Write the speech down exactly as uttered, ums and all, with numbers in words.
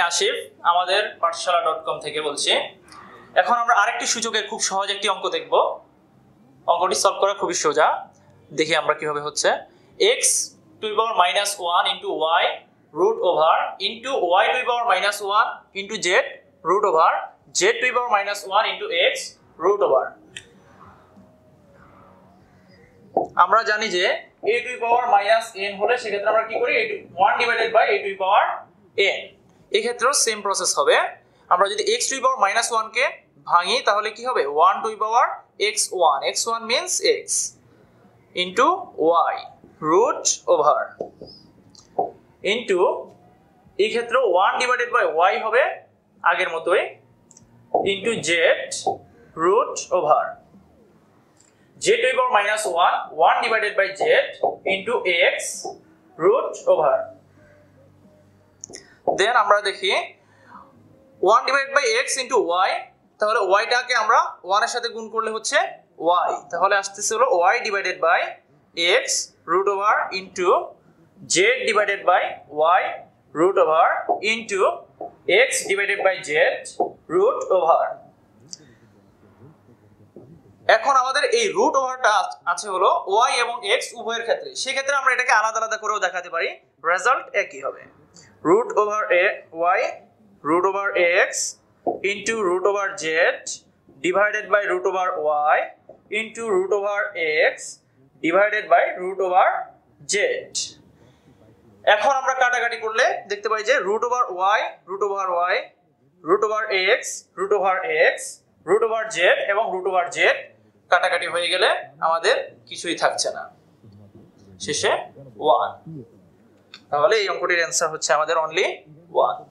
আশিফ, আমাদের পাঠশালা dot com থেকে বলছি। এখন আমরা আরেকটি সূচকের খুব সহজ একটি অঙ্ক দেখব। অঙ্কটি সলভ করা খুবই সোজা। দেখি আমরা কিভাবে হচ্ছে। x to the power minus one into Y root over into Y to the power minus one into Z root over Z to the power minus one into X root over. আমরা জানি যে a to the power minus n হলে সেক্ষেত্রে আমরা কি করি, one divided by a to the power n। এই ক্ষেত্রেও সেম প্রসেস হবে। আমরা যদি x to the power minus one কে ভাঙি তাহলে কি হবে, one to the power x one, x one means x into y root over into এই ক্ষেত্রে ওয়ান ডিভাইডেড বাই y হবে আগের মতোই into z root over z to the power minus one, one divided by z into x root over। Then আমরা দেখি one divided by x into y, তাহলে y টাকে আমরা ওয়ান এর সাথে গুণ করলে হচ্ছে y, তাহলে আসতেছে হলো y divided by x root over into z divided by y root over into x divided by z root over। এখন আমাদের এই রুট ওভারটা আছে হলো y এবং x উভয়ের ক্ষেত্রে, সেই ক্ষেত্রে আমরা এটাকে আলাদা আলাদা করেও দেখাতে পারি, রেজাল্ট একই হবে। Root over y root over x into root over z divided by root over y into root over x divided by root over z। এখন আমরা কাটাকাটি করলে দেখতে পাই যে root over y root over y root over x root over x root over z এবং root over z কাটাকাটি হয়ে গেলে আমাদের কিছুই থাকছে না, শেষে ওয়ান। তাহলে এই অঙ্কটির অ্যান্সার হচ্ছে আমাদের অনলি ওয়ান।